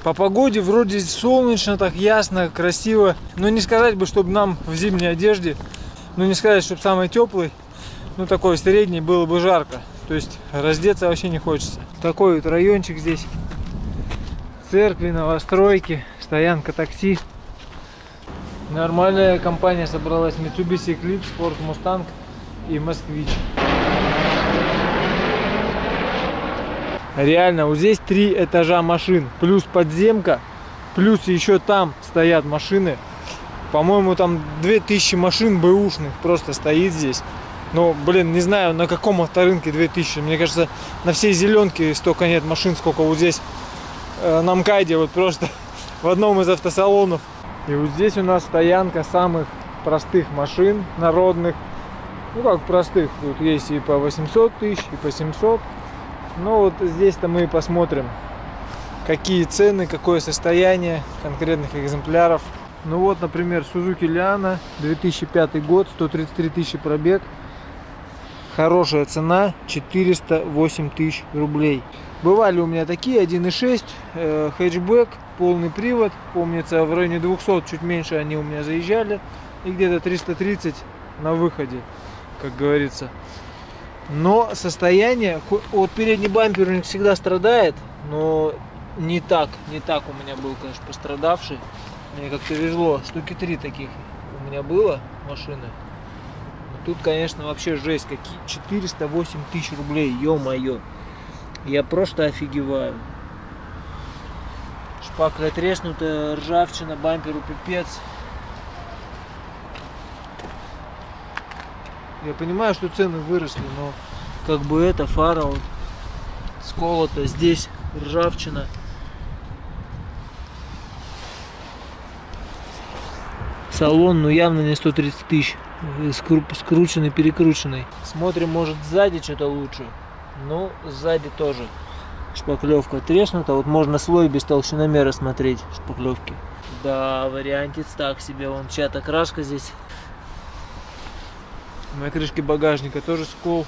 По погоде вроде солнечно, так ясно, красиво. Но не сказать бы, чтобы нам в зимней одежде, ну не сказать, чтобы самый теплый, ну такой средний, было бы жарко. То есть раздеться вообще не хочется. Такой вот райончик здесь. Церкви, новостройки, стоянка такси. Нормальная компания собралась. Mitsubishi Eclipse, Ford Mustang и Москвич. Реально, вот здесь 3 этажа машин, плюс подземка, плюс еще там стоят машины. По-моему, там 2000 машин бэушных просто стоит здесь. Но, блин, не знаю, на каком авторынке 2000. Мне кажется, на всей зеленке столько нет машин, сколько вот здесь на МКАДе, вот просто в одном из автосалонов. И вот здесь у нас стоянка самых простых машин, народных. Ну как простых, тут есть и по 800 тысяч, и по 700. Но вот здесь-то мы и посмотрим, какие цены, какое состояние конкретных экземпляров. Ну вот, например, Suzuki Liana, 2005 год, 133 тысячи пробег. Хорошая цена, 408 тысяч рублей. Бывали у меня такие, 1.6, хэтчбэк, полный привод. Помнится, в районе 200, чуть меньше они у меня заезжали. И где-то 330 на выходе, как говорится. Но состояние, вот передний бампер у них всегда страдает, но не так у меня был, конечно, пострадавший. Мне как-то везло, штуки 3 таких у меня было машины. Но тут, конечно, вообще жесть, какие 408 тысяч рублей, ё-моё. Я просто офигеваю. Шпакля треснутая, ржавчина, бамперу пипец. Я понимаю, что цены выросли, но как бы это фара вот сколота, здесь ржавчина. Салон, ну явно не 130 тысяч, скрученный, перекрученный. Смотрим, может сзади что-то лучше. Ну, сзади тоже шпаклевка треснута. Вот можно слой без толщиномера смотреть шпаклевки. Да, вариантец так себе. Вон чья-то краска здесь. На крышке багажника тоже скол.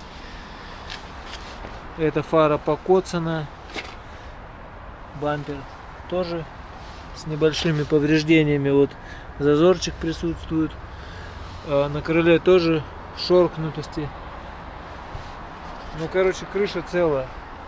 Эта фара покоцана. Бампер тоже с небольшими повреждениями. Вот зазорчик присутствует. На крыле тоже шоркнутости. Ну, короче, крыша целая.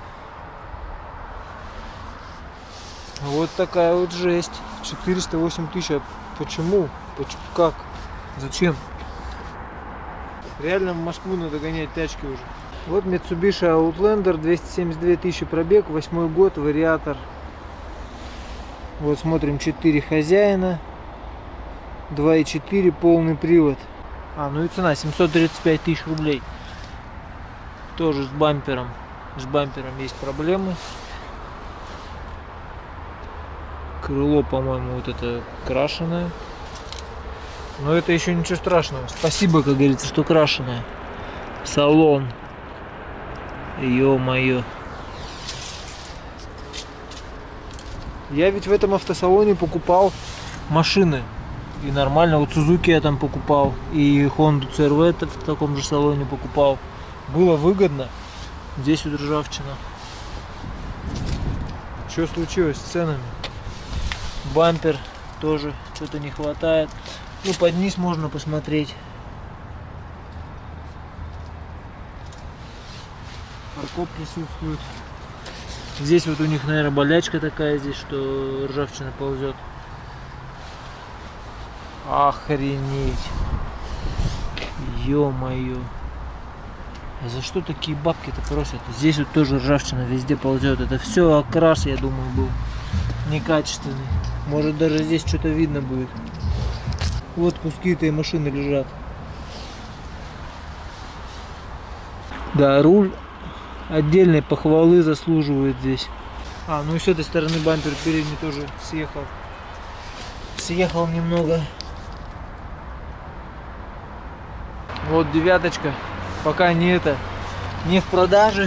Вот такая вот жесть. 408 тысяч. А почему? Как? Зачем? Реально в Москву надо гонять тачки уже. Вот Mitsubishi Outlander, 272 тысячи пробег, 8 год, вариатор. Вот смотрим, 4 хозяина, 2.4, полный привод. Ну и цена 735 тысяч рублей. Тоже с бампером. С бампером есть проблемы. Крыло, по-моему, вот это крашеное. Но это еще ничего страшного. Спасибо, как говорится, что крашеное. Салон. Ё-моё. Я ведь в этом автосалоне покупал машины. И нормально. Вот Suzuki я там покупал. И Honda CR-V в таком же салоне покупал. Было выгодно. Здесь вот ржавчина. Что случилось с ценами? Бампер тоже что-то не хватает. Ну, под низ можно посмотреть. Фаркоп присутствует. Здесь вот у них, наверное, болячка такая здесь, что ржавчина ползет. Охренеть. Ё-моё. А за что такие бабки-то просят? Здесь вот тоже ржавчина везде ползет. Это все окрас, я думаю, был некачественный. Может, даже здесь что-то видно будет. Вот куски этой машины лежат. Да, руль отдельной похвалы заслуживает здесь. Ну и с этой стороны бампер передний тоже съехал. Съехал немного. Вот девяточка. Пока не в продаже.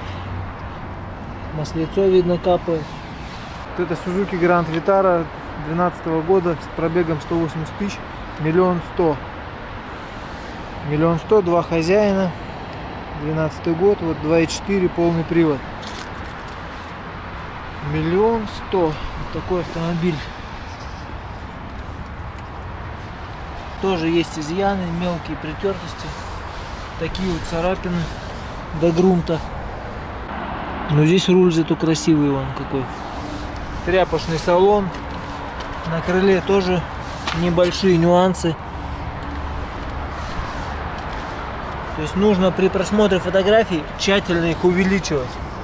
Маслецо видно капает. Вот это Suzuki Grand Vitara 2012 года с пробегом 180 тысяч, 1 100 000. 1 100 000, 2 хозяина, 12 год, вот 2.4, полный привод. 1 100 000. Вот такой автомобиль. Тоже есть изъяны, мелкие притертости. Такие вот царапины до грунта. Но здесь руль зато красивый, он какой. Тряпочный салон. На крыле тоже небольшие нюансы. То есть нужно при просмотре фотографий тщательно их увеличивать,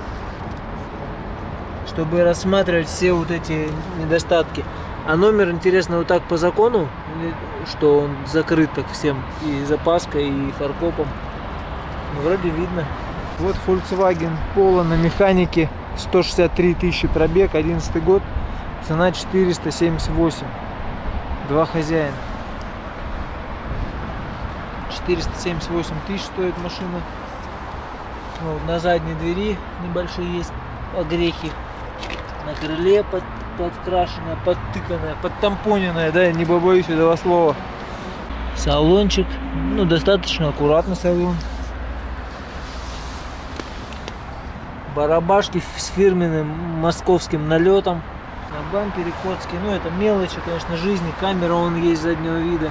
чтобы рассматривать все вот эти недостатки. А номер, интересно, вот так по закону, что он закрыт так всем, и запаской, и фаркопом. Ну, вроде видно. Вот Volkswagen Polo на механике, 163 тысячи пробег, 11 год, цена 478. Два хозяина. 478 тысяч стоит машина. Вот, на задней двери небольшие есть огрехи. На крыле подкрашенная, подтыканная, подтампоненная, да, не побоюсь этого слова. Салончик, ну, достаточно аккуратный салон. Барабашки с фирменным московским налетом. На бампере Коцкий, ну, это мелочи, конечно, жизни. Камера он есть заднего вида.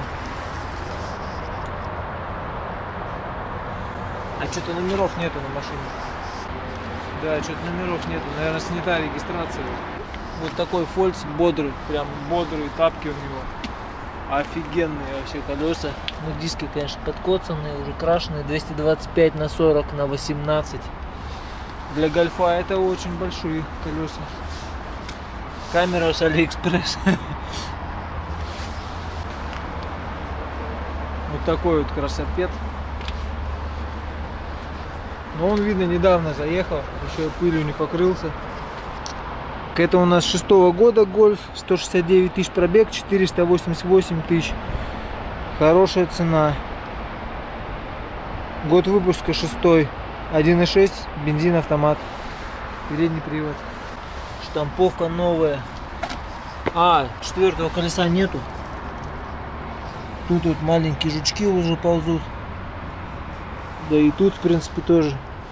А что-то номеров нету на машине. Да, что-то номеров нету. Наверное, снята регистрация. Вот такой фольц бодрый. Прям бодрые тапки у него. Офигенные вообще колеса. Ну, диски, конечно, подкоцанные, уже крашеные. 225 на 40 на 18. Для гольфа это очень большие колеса. Камера с Алиэкспресс. Вот такой вот красопед. Но он, видно, недавно заехал, еще пылью не покрылся. Это у нас 6-го года Гольф, 169 тысяч пробег, 488 тысяч. Хорошая цена. Год выпуска 6-й, 1.6, бензин, автомат, передний привод. Штамповка новая. А, 4-го колеса нету. Тут вот маленькие жучки уже ползут. Да и тут, в принципе, тоже.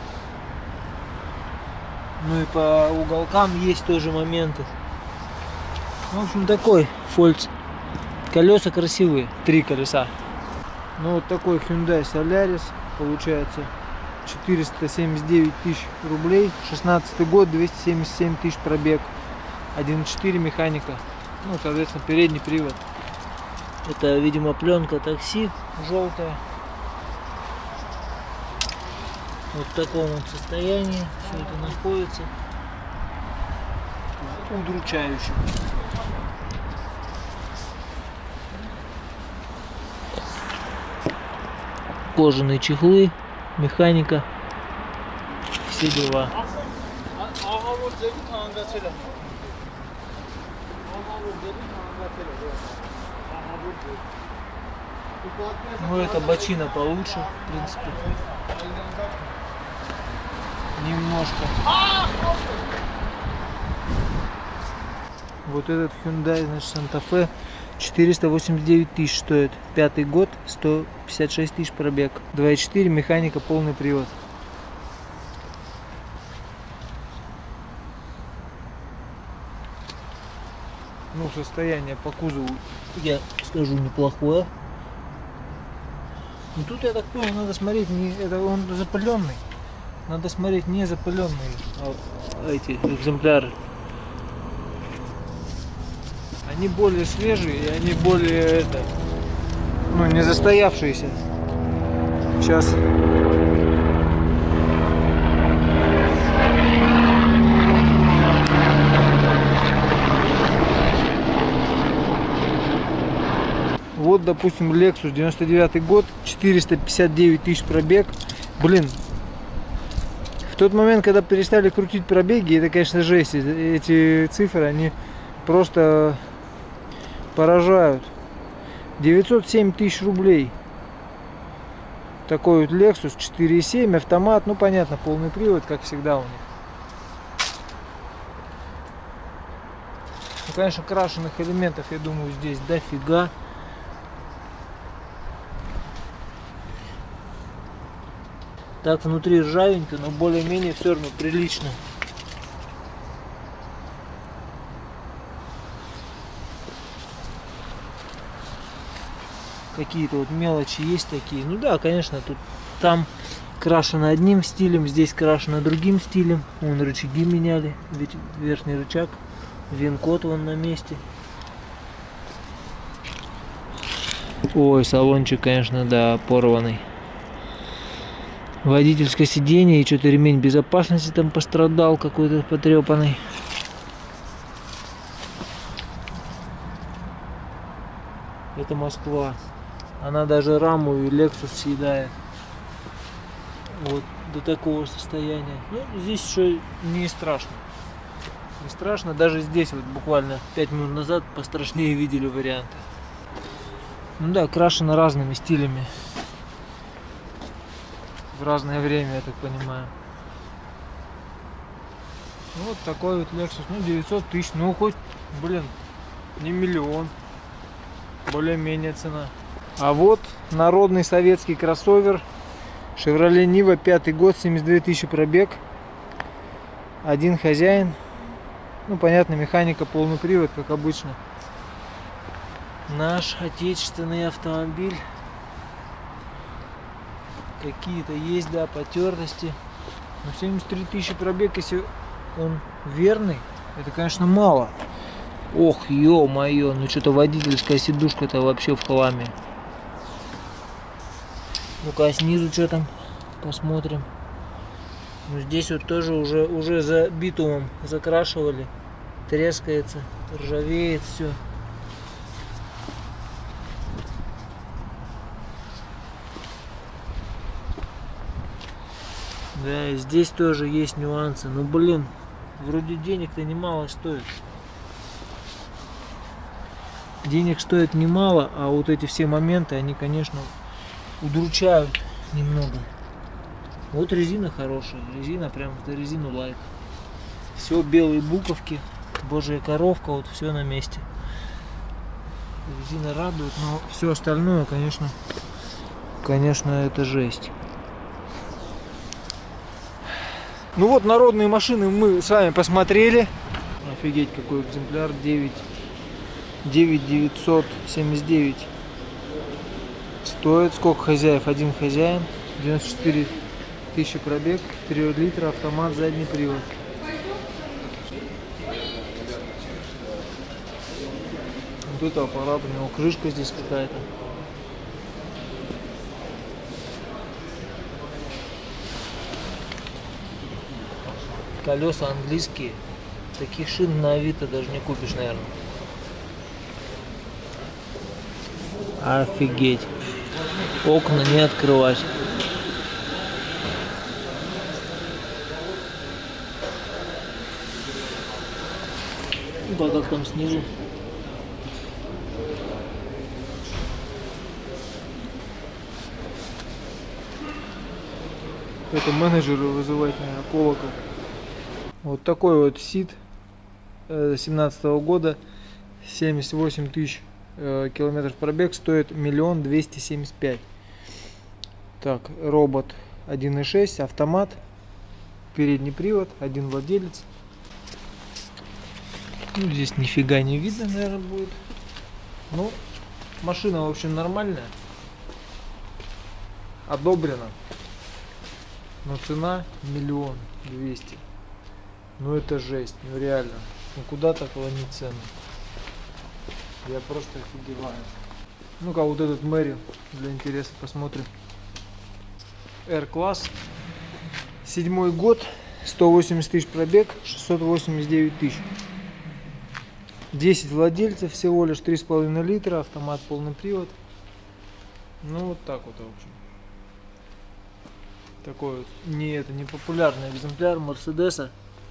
Ну и по уголкам есть тоже моменты. В общем, такой фольц. Колеса красивые, 3 колеса. Ну вот такой Hyundai Solaris получается. 479 тысяч рублей. 16 год, 277 тысяч пробег. 1.4 механика. Ну, соответственно, передний привод. Это, видимо, пленка такси желтая. Вот в таком вот состоянии все это находится. Удручающе. Кожаные чехлы, механика, все дела. Ну, это бочина получше, в принципе. Немножко. Вот этот Hyundai, значит, Santa Fe, 489 тысяч стоит. 5-й год, 156 тысяч пробег. 2.4 механика, полный привод. Ну, состояние по кузову, я скажу, неплохое. Но тут, я так понял, надо смотреть, не, это он запыленный. Надо смотреть не запыленные, а эти экземпляры. Они более свежие, и они более ну, не застоявшиеся. Сейчас. Вот, допустим, Lexus, 99 год, 459 тысяч пробег. Блин, в тот момент, когда перестали крутить пробеги, это, конечно, жесть. Эти цифры, они просто поражают. 907 тысяч рублей. Такой вот Lexus 4.7, автомат, ну понятно, полный привод, как всегда у них. Ну, конечно, крашеных элементов, я думаю, здесь дофига. Так, внутри ржавенько, но более-менее все равно прилично. Какие-то вот мелочи есть такие. Ну да, конечно, тут там крашено одним стилем, здесь крашено другим стилем. Вон рычаги меняли, ведь верхний рычаг, вин-код вон на месте. Ой, салончик, конечно, да, порванный. Водительское сиденье и что-то ремень безопасности там пострадал, какой-то потрепанный. Это Москва. Она даже раму и Lexus съедает. Вот до такого состояния. Ну, здесь еще не страшно. Не страшно. Даже здесь вот буквально 5 минут назад пострашнее видели варианты. Ну да, крашено разными стилями. В разное время, я так понимаю. Ну, вот такой вот Lexus. Ну, 900 тысяч. Ну, хоть, блин, не миллион. Более-менее цена. А вот народный советский кроссовер Chevrolet Niva, 5-й год, 72 тысячи пробег. Один хозяин. Ну, понятно, механика, полный привод, как обычно. Наш отечественный автомобиль. Какие-то есть, да, потертости. Но 73 тысячи пробег, если он верный, это, конечно, мало. Ох, ё-моё, ну что-то водительская сидушка-то вообще в хламе. Ну-ка, а снизу что там? Посмотрим. Ну, здесь вот тоже уже за битумом закрашивали. Трескается, ржавеет все. Да, и здесь тоже есть нюансы. Ну, блин, вроде денег-то немало стоит. Денег стоит немало, а вот эти все моменты, они, конечно, удручают немного. Вот резина хорошая, резина прям, это резину лайк. Все белые буковки, божья коровка, вот все на месте. Резина радует, но все остальное, конечно, это жесть. Ну вот, народные машины мы с вами посмотрели. Офигеть, какой экземпляр. 9979 стоит. Сколько хозяев? Один хозяин. 94 тысячи пробег. 3 литра, автомат, задний привод. Вот это аппарат, у него крышка здесь какая-то. Колеса английские. Таких шин на Авито даже не купишь, наверное. Офигеть. Окна не открывать. Ну, как там снизу. Это менеджеры вызывать, наверное, колокол. Вот такой вот СИД 2017 года, 78 тысяч километров пробег, стоит 1 275 000. Так, робот 1.6, автомат, передний привод, один владелец. Ну, здесь нифига не видно, наверное, будет. Ну, машина, в общем, нормальная, одобрена. Но цена 1 200 000. Ну это жесть, ну реально. Ну куда такого не цены? Я просто офигеваю. Ну-ка, вот этот Мэри для интереса посмотрим. R-класс. 7-й год, 180 тысяч пробег, 689 тысяч. 10 владельцев, всего лишь 3,5 литра, автомат, полный привод. Ну вот так вот, в общем. Такой вот не популярный экземпляр Мерседеса.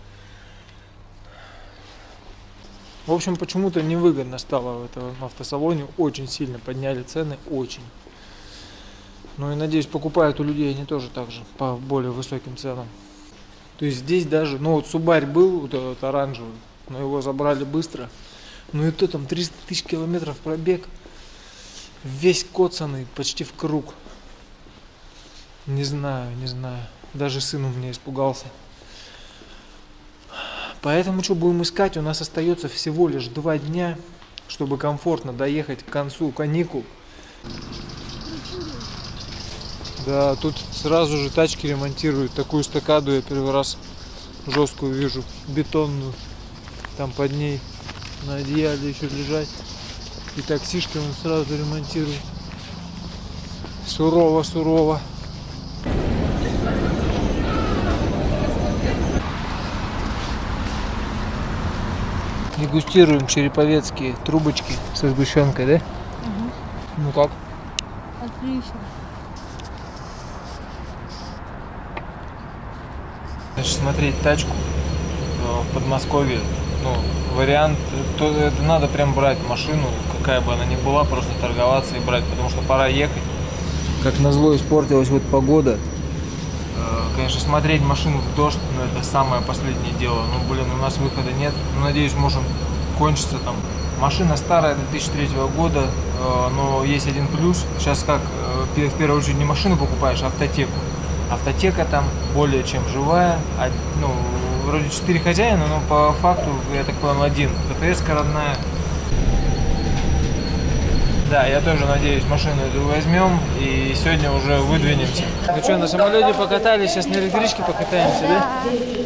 В общем, почему-то невыгодно стало в этом автосалоне. Очень сильно подняли цены, очень. Ну и надеюсь, покупают у людей они тоже так же, по более высоким ценам. То есть здесь даже, ну вот Субарь был, вот этот оранжевый, но его забрали быстро. Ну и то там 300 тысяч километров пробег. Весь коцанный, почти в круг. Не знаю. Даже сын у меня испугался. Поэтому что будем искать? У нас остается всего лишь 2 дня, чтобы комфортно доехать к концу каникул. Да, тут сразу же тачки ремонтируют. Такую эстакаду я первый раз жесткую вижу, бетонную. Там под ней на одеяле еще лежать. И таксишки он сразу ремонтирует. Сурово, сурово. Дегустируем череповецкие трубочки со сгущенкой, да? Угу. Ну как? Отлично. Значит, смотреть тачку в Подмосковье, ну, вариант, то это надо прям брать машину, какая бы она ни была, просто торговаться и брать, потому что пора ехать. Как назло испортилась вот погода. Конечно, смотреть машину в дождь, но это самое последнее дело. Ну, блин, у нас выхода нет. Ну, надеюсь, можем кончиться там. Машина старая, 2003 года, но есть один плюс. Сейчас как, в первую очередь, не машину покупаешь, а автотеку. Автотека там более чем живая. Ну, вроде 4 хозяина, но по факту, я так понял, один. ПТС-ка родная. Да, я тоже надеюсь, машину эту возьмем и сегодня уже выдвинемся. Ну что, на самолете покатались, сейчас на электричке покатаемся, да?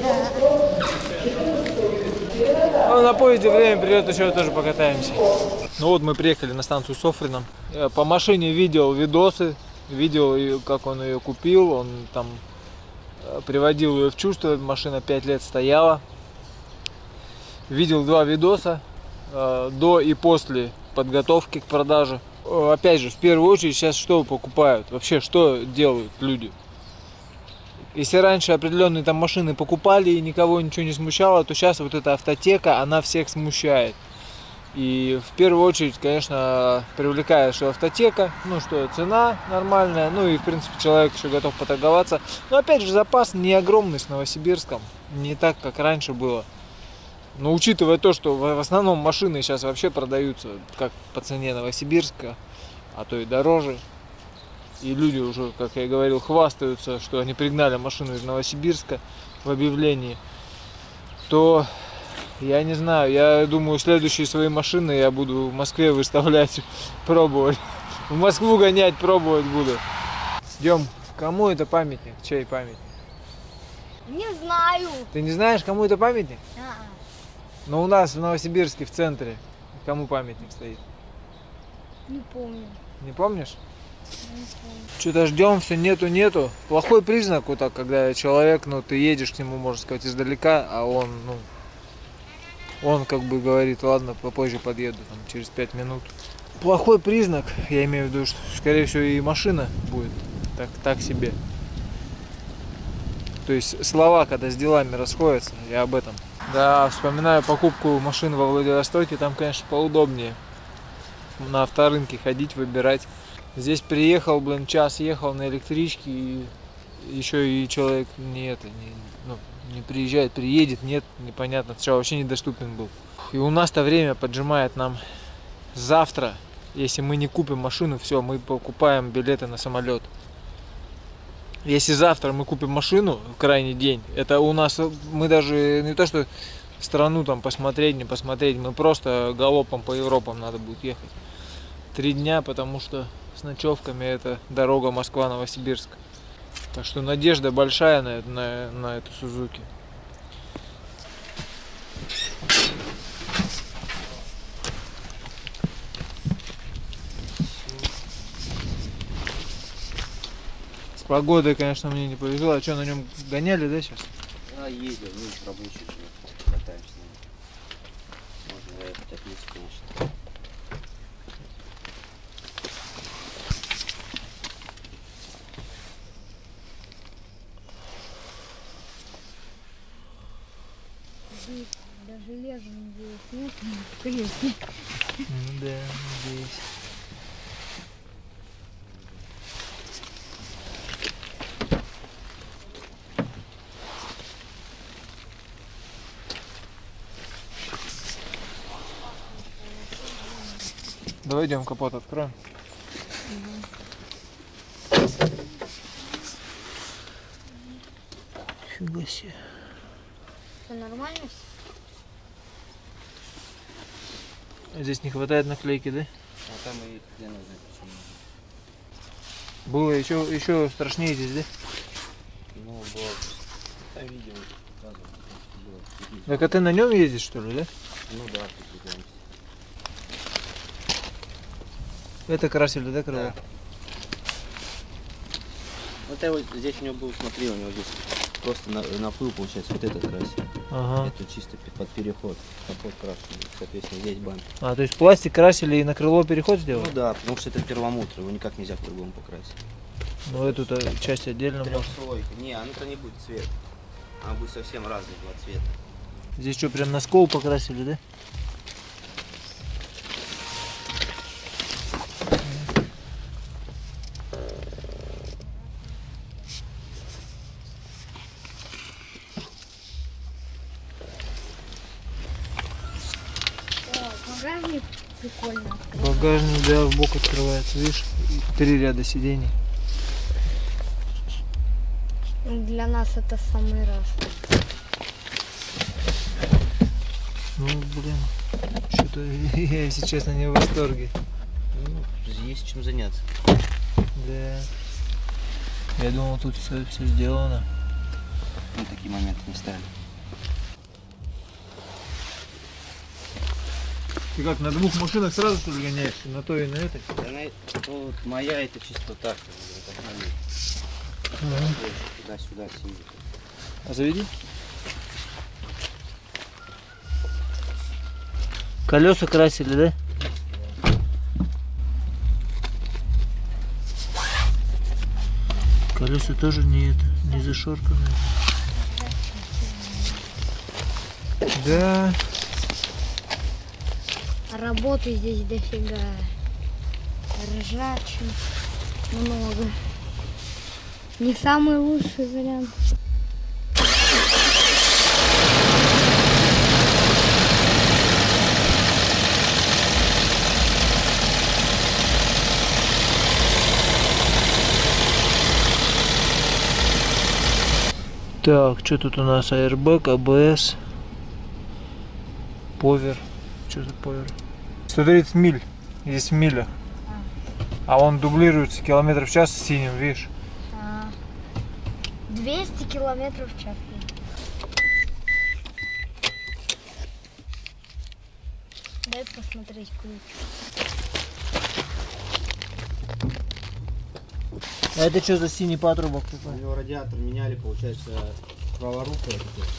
Ну, на поезде время придет, еще тоже покатаемся. Ну вот мы приехали на станцию Софрино. Я по машине видел видосы, видел, как он ее купил, он там приводил ее в чувство, машина 5 лет стояла. Видел 2 видоса, до и после подготовки к продаже. Опять же, в первую очередь, сейчас что покупают? Вообще, что делают люди? Если раньше определенные там машины покупали и никого ничего не смущало, то сейчас вот эта автотека, она всех смущает. И в первую очередь, конечно, привлекает, что автотека, ну что цена нормальная, ну и в принципе человек еще готов поторговаться. Но опять же, запас не огромный с Новосибирском, не так, как раньше было. Но учитывая то, что в основном машины сейчас вообще продаются как по цене Новосибирска, а то и дороже. И люди уже, как я и говорил, хвастаются, что они пригнали машину из Новосибирска в объявлении. То я не знаю, я думаю, следующие свои машины я буду в Москве выставлять, пробовать. В Москву гонять, пробовать буду. Идем. Кому это памятник? Чей памятник? Не знаю. Ты не знаешь, кому это памятник? А-а. Но у нас в Новосибирске, в центре, кому памятник стоит? Не помню. Не помнишь? Не помню. Что-то ждем, все нету. Плохой признак вот так, когда человек, ну, ты едешь к нему, можно сказать, издалека, а он, ну, он как бы говорит, ладно, попозже подъеду, там, через 5 минут. Плохой признак, я имею в виду, что, скорее всего, и машина будет так себе. То есть слова, когда с делами расходятся, я об этом. Да, вспоминаю покупку машины во Владивостоке, там, конечно, поудобнее на авторынке ходить, выбирать. Здесь приехал, блин, час ехал на электричке, и еще и человек не приезжает, приедет, нет, непонятно, сначала вообще недоступен был. И у нас-то время поджимает нам завтра, если мы не купим машину, все, мы покупаем билеты на самолет. Если завтра мы купим машину в крайний день, это у нас, мы даже не то что страну там посмотреть, не посмотреть, мы просто галопом по Европам надо будет ехать. 3 дня, потому что с ночевками это дорога Москва-Новосибирск. Так что надежда большая на эту Сузуки. С погодой, конечно, мне не повезло. А что, на нем гоняли, да, сейчас? Да, ездил, ну, рабочий катаемся. Можно заехать отметить, конечно. Здесь даже железа надеюсь нет, крепкий. Ну да, надеюсь. Давай идем, капот откроем. Фига себе. Все нормально? Здесь не хватает наклейки, да? А там и хрен знает почему. Было еще страшнее здесь, да? Ну, было... Там видео показывал, было. Так а ты на нем ездишь, что ли, да? Ну да, передвигаемся. Это красили, да, крыло? Да. Вот я вот здесь у него был, смотри, у него здесь просто наплыл, получается, вот этот красил. Ага. Это чисто под переход. Капот крашеный, соответственно, здесь бампер. А, то есть пластик красили и на крыло переход сделали? Ну да, потому что это перламутр, его никак нельзя по-другому покрасить. Ну эту-то часть отдельно можно. Трехслойка. Не, она-то не будет цвет. Она будет совсем разный два цвета. Здесь что, прям на скол покрасили, да? О, багажник прикольно. Багажник, да, в бок открывается, видишь? 3 ряда сидений. Для нас это самый раз. Ну, блин, что-то я, если честно, не в восторге. Ну, есть чем заняться. Да. Я думал, тут все сделано. Мы такие моменты не ставим. Ты как, на 2 машинах сразу что ли гоняешься? На той и на этой? Ну, вот моя это чисто так. Туда-сюда сидит. А заведи. Колеса красили, да? Колеса тоже не зашорканные. Да. Работы здесь дофига. Ржачин много. Не самый лучший вариант. Так, что тут у нас? Airbag, ABS, повер. Что за повер? 130 миль. Здесь в милях. А он дублируется километров в час с синим, видишь? 200 километров в час. Дай посмотреть ключ. А это что за синий патрубок У такой? него радиатор меняли, получается, праворукая,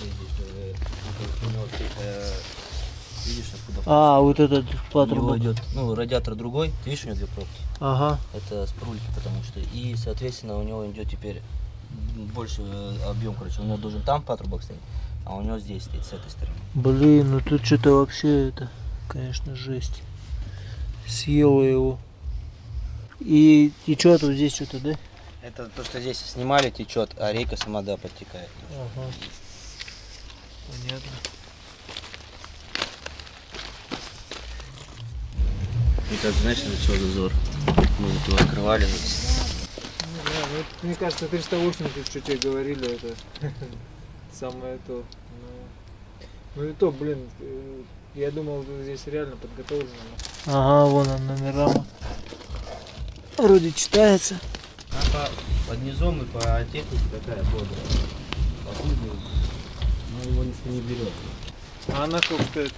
видишь, откуда. А, вот этот У него патрубок. идет, ну, радиатор другой, ты видишь, у него 2 пробки. Ага. Это с прульки, потому что, и, соответственно, у него идет теперь больше объем, короче, у него должен там патрубок стоять, а у него здесь стоит, с этой стороны. Блин, ну тут что-то вообще это, конечно, жесть. Съела его. И течет вот здесь что-то, да? Это то, что здесь снимали, течет, а рейка сама, да, подтекает. Ага. Понятно. Это, знаешь, на чего зазор? Мы вот его открывали. Ну, да, ну, это, мне кажется, 380, что тебе говорили, это самое то. Ну и то, блин, я думал, здесь реально подготовлено. Ага, вон он, номера. Вроде читается. А под низом и по технике такая бодрая. Но его не берет. А она сколько стоит?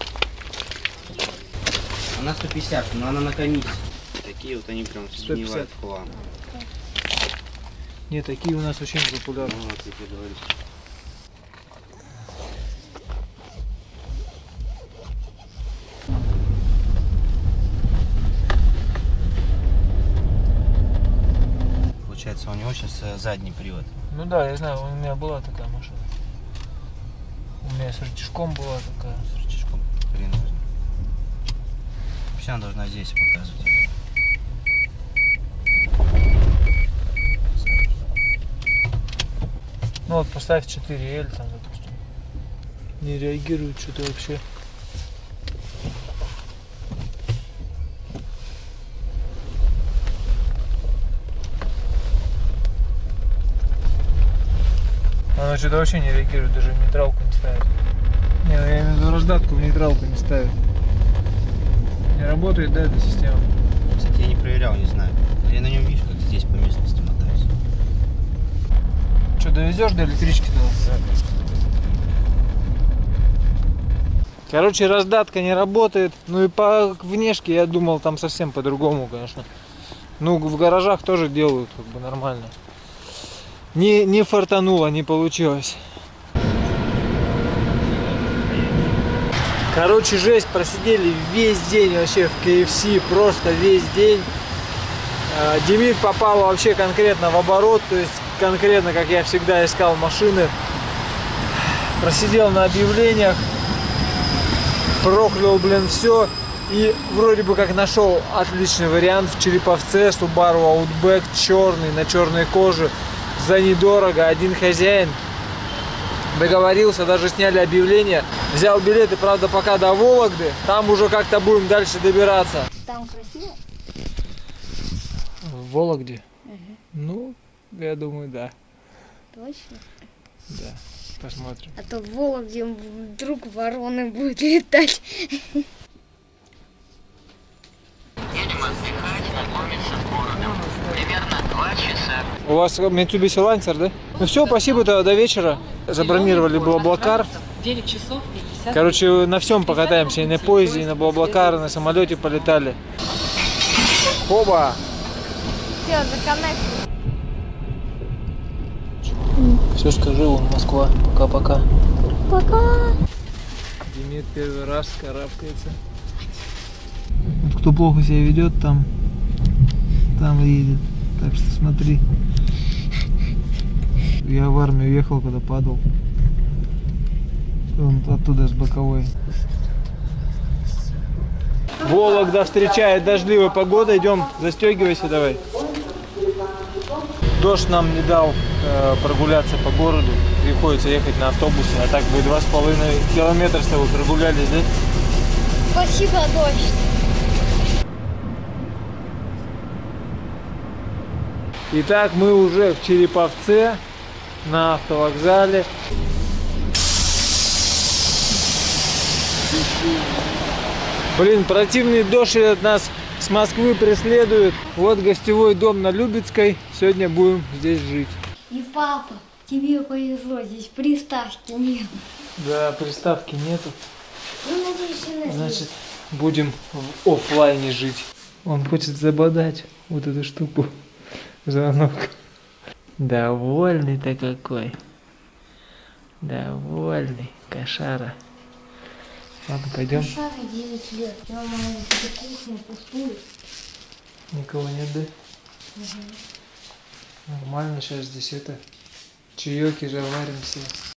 Она 150, но она на комиссии. Такие вот они прям 150. сгнивают в хлам. Нет, такие у нас очень популярны. Ну вот, я тебе говорю. Получается, у него сейчас задний привод. Ну да, я знаю, у меня была такая машина. У меня с рычажком была такая. С рычажком хрен возьми. Вообще она должна здесь показывать. Ну вот поставь 4L там, допустим. Не реагирует что-то вообще. Она что-то вообще не реагирует, даже в нейтралку не ставит. Не, ну я имею в виду раздатку в нейтралку не ставит. Не работает, да, эта система? Кстати, я не проверял, не знаю. Но я на нем вижу, как здесь по местности мотаюсь. Что, довезешь до электрички туда? Короче, раздатка не работает. Ну и по внешке я думал там совсем по-другому, конечно. Ну, в гаражах тоже делают как бы нормально. Не фартануло, не получилось. Короче, жесть, просидели весь день вообще в KFC, просто весь день. Демид попал вообще конкретно в оборот, то есть конкретно, как я всегда искал машины. Просидел на объявлениях, проклял, блин, все. И вроде бы как нашел отличный вариант в Череповце, Subaru Outback, черный, на черной коже, за недорого, один хозяин. Договорился, даже сняли объявление. Взял билеты, правда, пока до Вологды. Там уже как-то будем дальше добираться. Там красиво? В Вологде? Угу. Ну, я думаю, да. Точно? Да, посмотрим. А то в Вологде вдруг вороны будут летать. Едем отдыхать, знакомиться с городом. Примерно 2 часа. У вас Mitsubishi Lancer, да? Ну все, спасибо, до вечера. Забронировали Блаблакар. 9 часов 50. Короче, на всем покатаемся. И на поезде, и на Блаблакар, и на самолете полетали. Оба! Все, законнект. Все скажи, вон Москва. Пока-пока. Пока. Демид первый раз карабкается. Вот кто плохо себя ведет, там едет. Так что смотри. Я в армию ехал, когда падал. Он оттуда с боковой. Вологда встречает дождливой погодой. Идем, застегивайся давай. Дождь нам не дал прогуляться по городу. Приходится ехать на автобусе. А так бы 2,5 километра с тобой прогулялись, да? Спасибо, дождь. Итак, мы уже в Череповце, на автовокзале. Блин, противный дождь этот нас с Москвы преследует. Вот гостевой дом на Любецкой. Сегодня будем здесь жить. И папа, тебе повезло, здесь приставки нет. Да, приставки нету. Ну, надеюсь, и на Значит, будем в офлайне жить. Он хочет забодать вот эту штуку. Звонок. Довольный-то какой. Довольный. Кошара. Ладно, пойдем. Шара 9 лет. Я мама, эта кухня пустует. Никого нет, да? Нормально, сейчас здесь чаёки заварим все.